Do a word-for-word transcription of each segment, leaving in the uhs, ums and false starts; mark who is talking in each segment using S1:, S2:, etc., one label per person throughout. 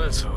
S1: Also.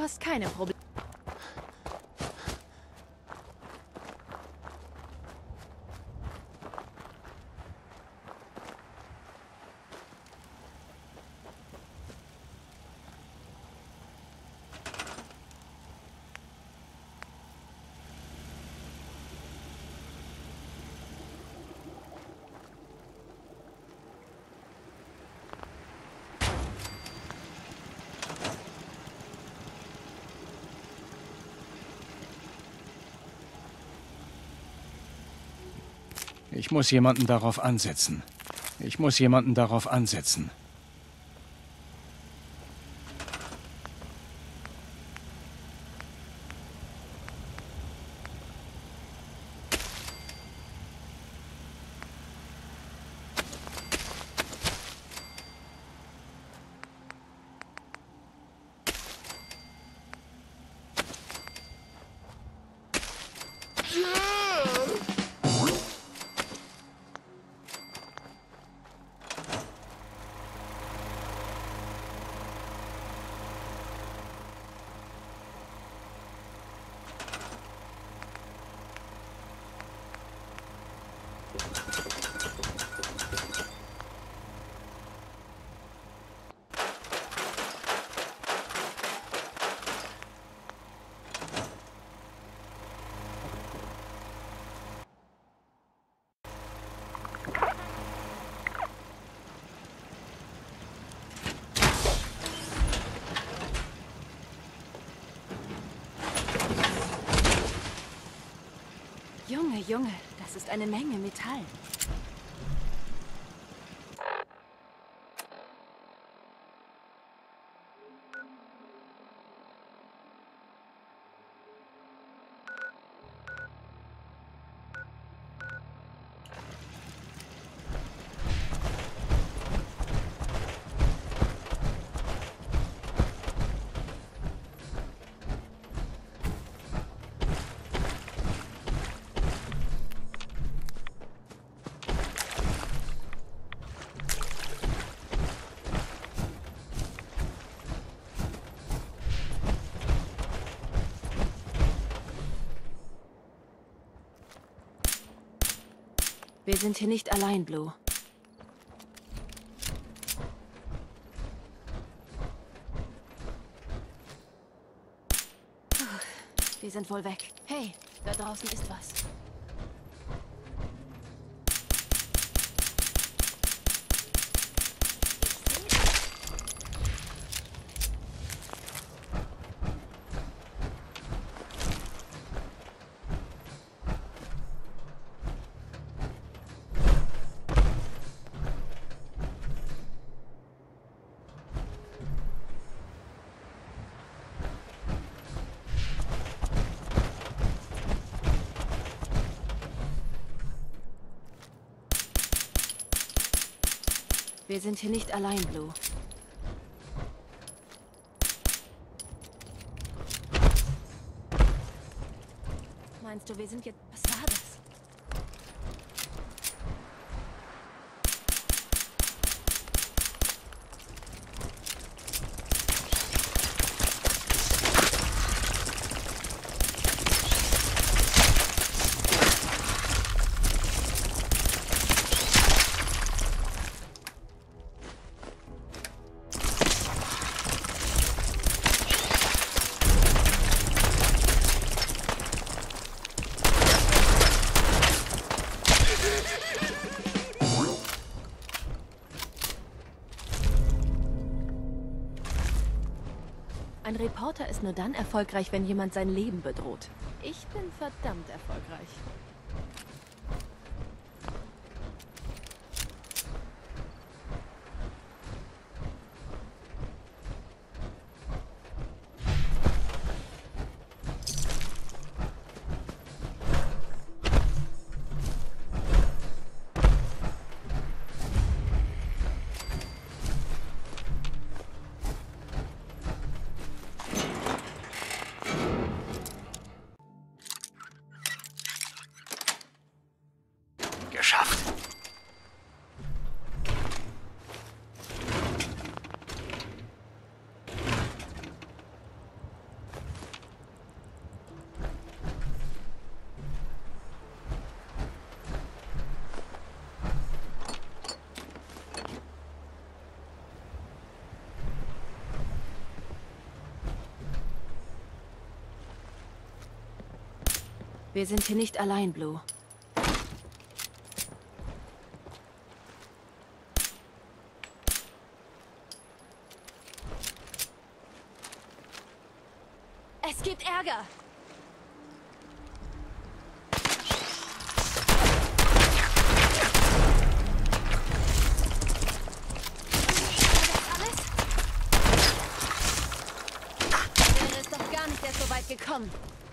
S1: hast keine Probleme.
S2: Ich muss jemanden darauf ansetzen. Ich muss jemanden darauf ansetzen.
S1: Junge, Junge, das ist eine Menge Metall. Wir sind hier nicht allein, Blue. Puh, wir sind wohl weg. Hey, da draußen ist was. Wir sind hier nicht allein, Blue. Meinst du, wir sind jetzt... Was war das? Ein Reporter ist nur dann erfolgreich, wenn jemand sein Leben bedroht. Ich bin verdammt erfolgreich. Wir sind hier nicht allein, Blue. Es gibt Ärger. Wäre es doch gar nicht erst so weit gekommen.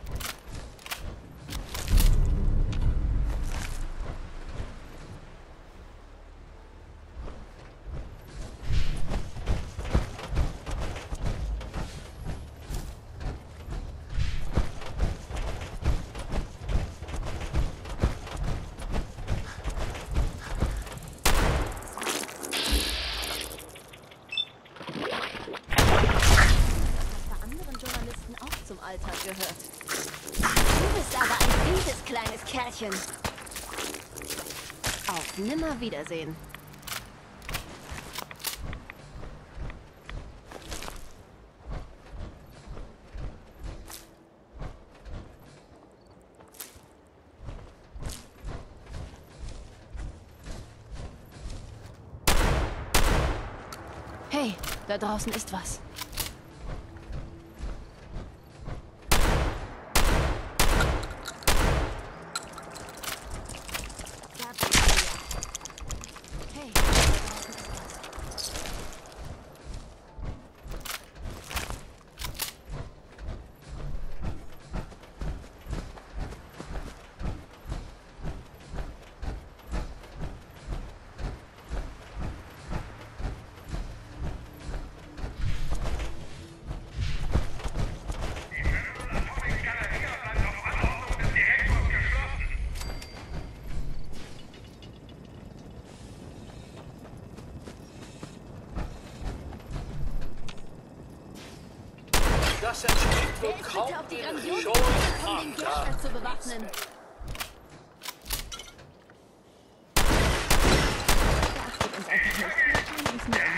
S1: Alltag gehört. Du bist aber ein fieses kleines Kerlchen. Auf Nimmerwiedersehen. Hey, da draußen ist was.
S3: Das entspricht wohl kaum
S1: auf die
S3: der
S1: grandiose
S3: Show
S1: Idee, um den Gegner zu bewaffnen. Beachtet uns einfach nicht. Wir tun uns nur um.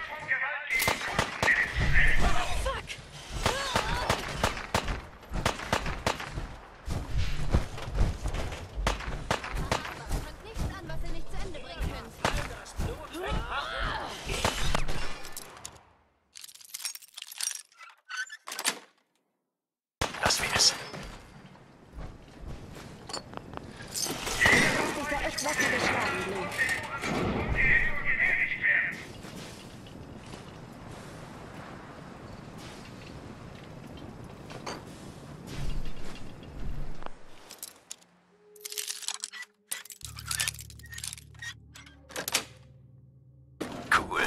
S1: Fuck! Fangt nichts an, was ihr nicht zu Ende bringen könnt.
S2: Lass wir es.
S1: Ich da echt Wasser geschlagen, Blue.
S2: Cool.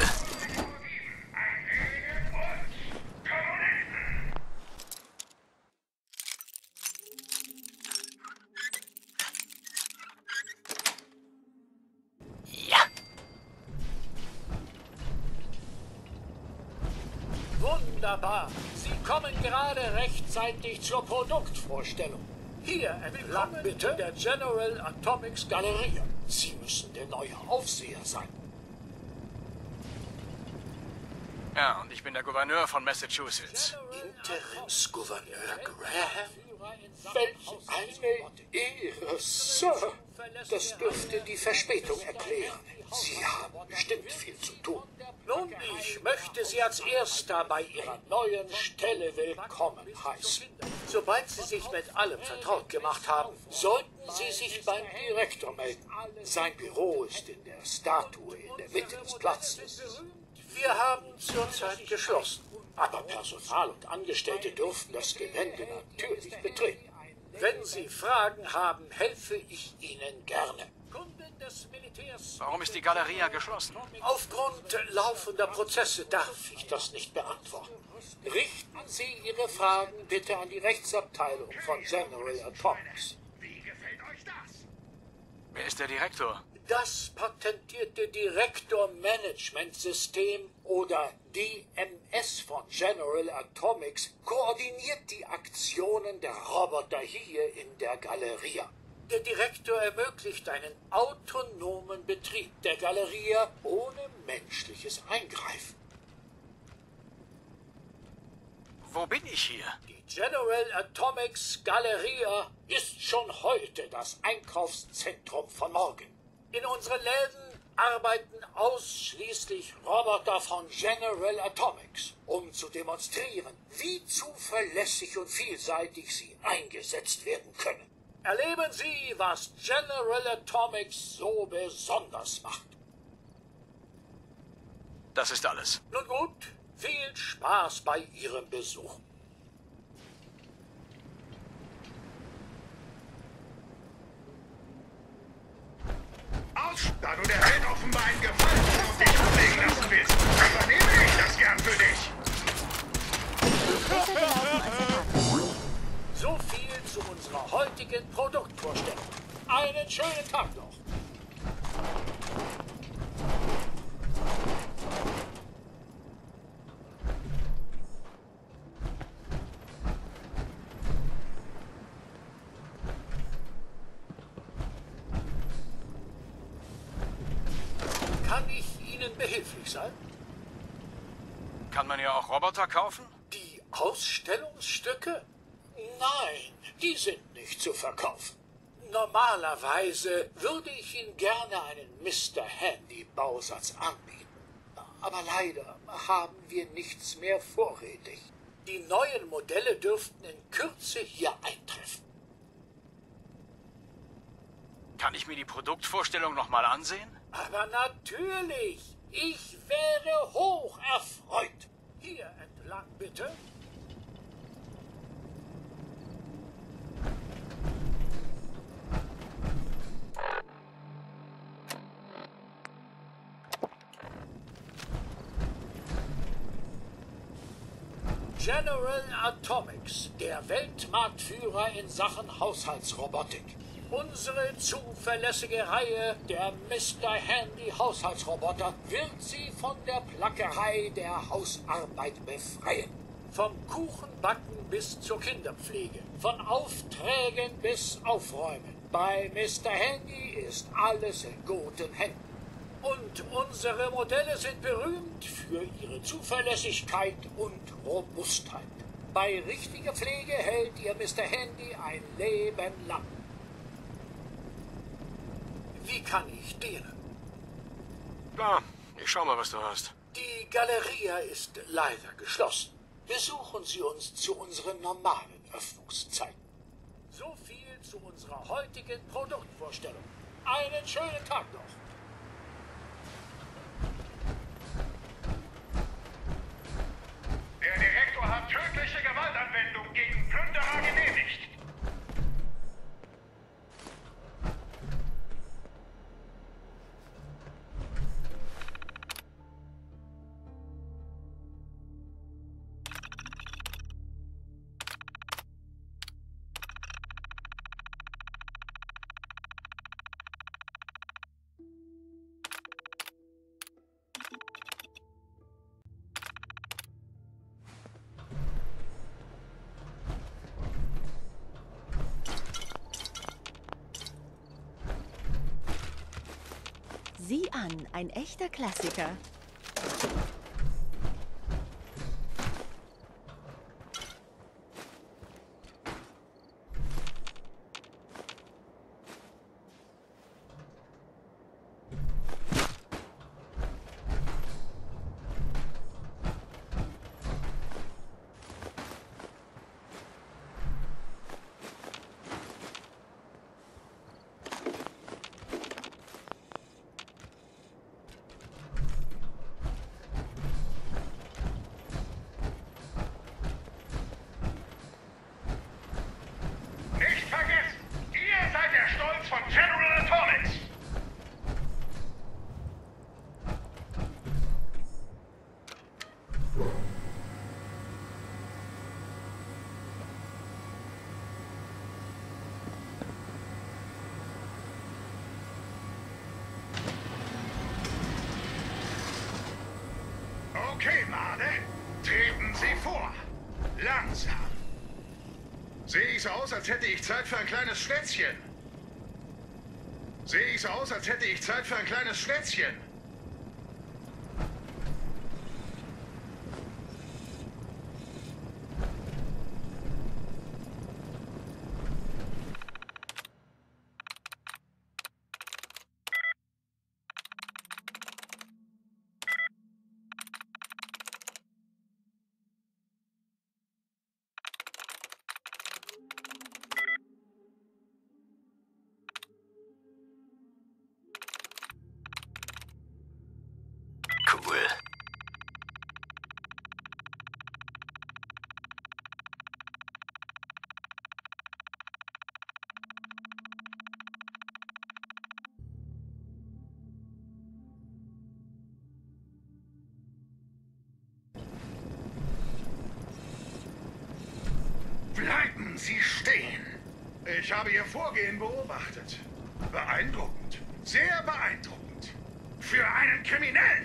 S3: Wunderbar. Sie kommen gerade rechtzeitig zur Produktvorstellung. Hier entlang bitte der General Atomics Galerie. Sie müssen der neue Aufseher sein.
S2: Ja, und ich bin der Gouverneur von Massachusetts.
S3: Interimsgouverneur Graham? Welch eine Ehre, Sir. Das dürfte die Verspätung erklären. Sie haben bestimmt viel zu tun. Nun, ich möchte Sie als Erster bei Ihrer neuen Stelle willkommen heißen. Sobald Sie sich mit allem vertraut gemacht haben, sollten Sie sich beim Direktor melden. Sein Büro ist in der Statue in der Mitte des Platzes. Wir haben zurzeit geschlossen, aber Personal und Angestellte dürfen das Gelände natürlich betreten. Wenn Sie Fragen haben, helfe ich Ihnen gerne.
S2: Warum ist die Galeria geschlossen?
S3: Aufgrund laufender Prozesse darf ich das nicht beantworten. Richten Sie Ihre Fragen bitte an die Rechtsabteilung von General Atomics.
S2: Wer ist der Direktor?
S3: Das patentierte Direktor-Management-System oder D M S von General Atomics koordiniert die Aktionen der Roboter hier in der Galeria. Der Direktor ermöglicht einen autonomen Betrieb der Galeria ohne menschliches Eingreifen.
S2: Wo bin ich hier?
S3: Die General Atomics Galeria ist schon heute das Einkaufszentrum von morgen. In unseren Läden arbeiten ausschließlich Roboter von General Atomics, um zu demonstrieren, wie zuverlässig und vielseitig sie eingesetzt werden können. Erleben Sie, was General Atomics so besonders macht.
S2: Das ist alles.
S3: Nun gut, viel Spaß bei Ihrem Besuch.
S4: Aus, da du der Welt offenbar einen Gefallen auf dich ablegen lassen willst, übernehme ich das gern für dich.
S3: So viel zu unserer heutigen Produktvorstellung. Einen schönen Tag noch. Kann ich Ihnen behilflich sein?
S2: Kann man ja auch Roboter kaufen?
S3: Die Ausstellungsstücke? Nein, die sind nicht zu verkaufen. Normalerweise würde ich Ihnen gerne einen Mister Handy-Bausatz anbieten. Aber leider haben wir nichts mehr vorrätig. Die neuen Modelle dürften in Kürze hier eintreffen.
S2: Kann ich mir die Produktvorstellung nochmal ansehen?
S3: Aber natürlich, ich wäre hoch erfreut. Hier entlang bitte. General Atomics, der Weltmarktführer in Sachen Haushaltsrobotik. Unsere zuverlässige Reihe der Mister Handy Haushaltsroboter wird Sie von der Plackerei der Hausarbeit befreien. Vom Kuchenbacken bis zur Kinderpflege, von Aufträgen bis Aufräumen. Bei Mister Handy ist alles in guten Händen. Und unsere Modelle sind berühmt für ihre Zuverlässigkeit und Robustheit. Bei richtiger Pflege hält Ihr Mister Handy ein Leben lang. Wie kann ich dienen?
S2: Klar, ich schau mal, was du hast.
S3: Die Galeria ist leider geschlossen. Besuchen Sie uns zu unseren normalen Öffnungszeiten. So viel zu unserer heutigen Produktvorstellung. Einen schönen Tag noch.
S4: Der Direktor hat tödliche Gewaltanwendung gegen Plünderer genehmigt.
S5: Sieh an, ein echter Klassiker.
S4: Nicht vergessen, ihr seid der Stolz von General Atomics. Okay, Made, treten Sie vor. Langsam. Sehe ich so aus, als hätte ich Zeit für ein kleines Schwätzchen? Sehe ich so aus, als hätte ich Zeit für ein kleines Schwätzchen? Bleiben Sie stehen. Ich habe Ihr Vorgehen beobachtet. Beeindruckend. Sehr beeindruckend. Für einen Kriminellen.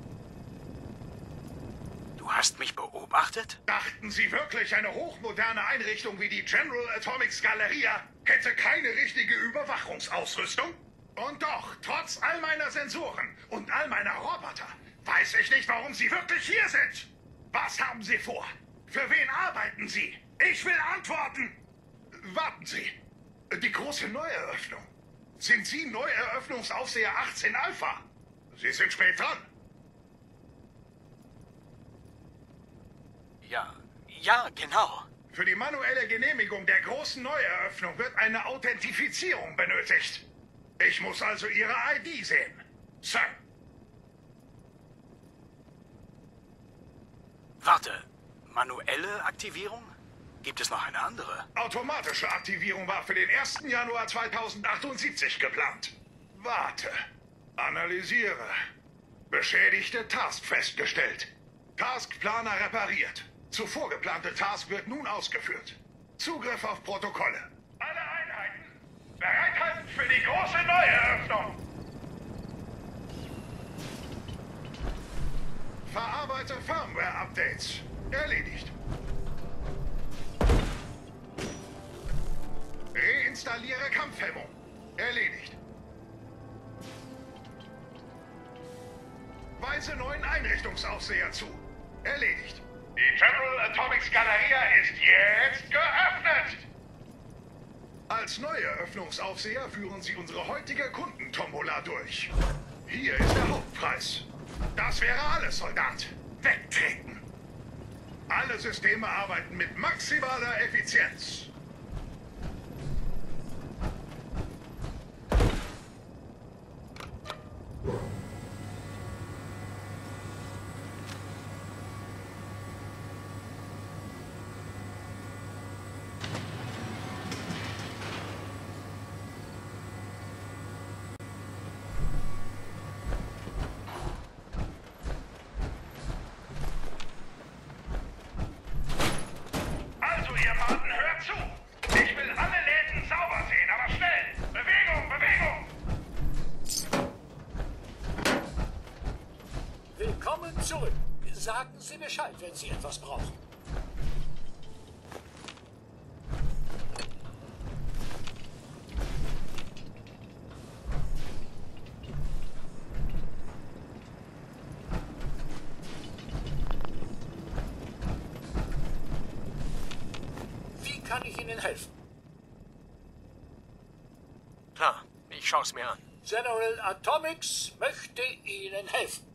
S2: Du hast mich beobachtet?
S4: Dachten Sie wirklich, eine hochmoderne Einrichtung wie die General Atomics Galleria hätte keine richtige Überwachungsausrüstung? Und doch, trotz all meiner Sensoren und all meiner Roboter, weiß ich nicht, warum Sie wirklich hier sind. Was haben Sie vor? Für wen arbeiten Sie? Ich will antworten. Warten Sie. Die große Neueröffnung. Sind Sie Neueröffnungsaufseher achtzehn Alpha? Sie sind spät dran.
S2: Ja, ja, genau.
S4: Für die manuelle Genehmigung der großen Neueröffnung wird eine Authentifizierung benötigt. Ich muss also Ihre I D sehen. Sir.
S2: Warte, manuelle Aktivierung? Gibt es noch eine andere?
S4: Automatische Aktivierung war für den ersten Januar zweitausendachtundsiebzig geplant. Warte. Analysiere. Beschädigte Task festgestellt. Taskplaner repariert. Zuvor geplante Task wird nun ausgeführt. Zugriff auf Protokolle. Alle Einheiten bereithalten für die große Neueröffnung. Verarbeite Firmware-Updates. Erledigt. Reinstalliere Kampfhemmung. Erledigt. Weise neuen Einrichtungsaufseher zu. Erledigt. Die General Atomics Galleria ist jetzt geöffnet! Als Neueröffnungsaufseher führen Sie unsere heutige Kundentombola durch. Hier ist der Hauptpreis. Das wäre alles, Soldat. Wegtreten. Alle Systeme arbeiten mit maximaler Effizienz.
S3: Zurück. Sagen Sie Bescheid, wenn Sie etwas brauchen. Wie kann ich Ihnen helfen?
S2: Klar, ich schaue es mir an.
S3: General Atomics möchte Ihnen helfen.